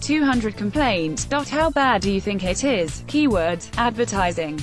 200 complaints. How bad do you think it is? Keywords, advertising.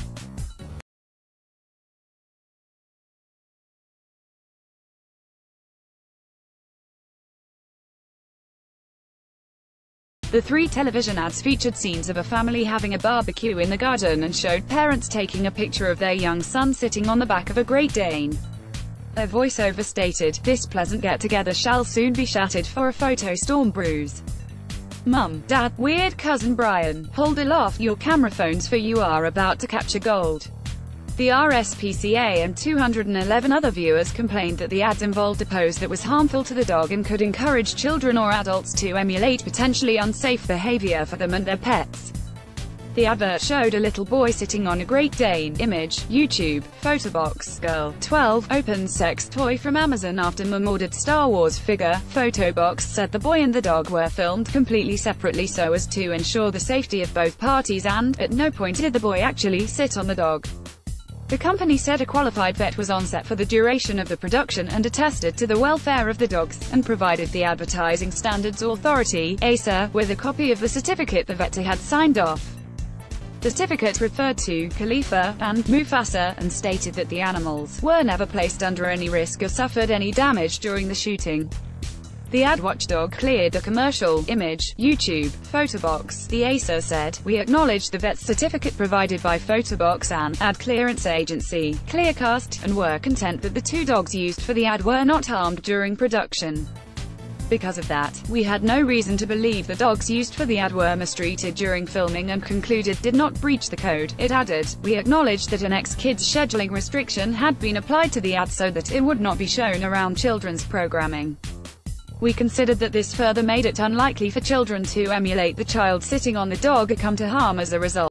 The 3 television ads featured scenes of a family having a barbecue in the garden and showed parents taking a picture of their young son sitting on the back of a Great Dane. A voiceover stated, "This pleasant get-together shall soon be shattered for a photo storm brews. Mum, Dad, weird cousin Brian, hold aloft your camera phones for you are about to capture gold." The RSPCA and 211 other viewers complained that the ads involved a pose that was harmful to the dog and could encourage children or adults to emulate potentially unsafe behavior for them and their pets. The advert showed a little boy sitting on a Great Dane. Image, YouTube, Photobox, girl, 12, opens sex toy from Amazon after mum ordered Star Wars figure. Photobox said the boy and the dog were filmed completely separately so as to ensure the safety of both parties and, at no point did the boy actually sit on the dog. The company said a qualified vet was on set for the duration of the production and attested to the welfare of the dogs, and provided the Advertising Standards Authority, ASA, with a copy of the certificate the vet had signed off. The certificate referred to Khalifa and Mufasa, and stated that the animals were never placed under any risk or suffered any damage during the shooting. The ad watchdog cleared the commercial. Image, YouTube, Photobox. The ASA said, "We acknowledge the vet's certificate provided by Photobox and ad clearance agency, Clearcast, and were content that the 2 dogs used for the ad were not harmed during production. Because of that, we had no reason to believe the dogs used for the ad were mistreated during filming and concluded did not breach the code." It added, "We acknowledge that an ex-kids scheduling restriction had been applied to the ad so that it would not be shown around children's programming. We considered that this further made it unlikely for children to emulate the child sitting on the dog or come to harm as a result."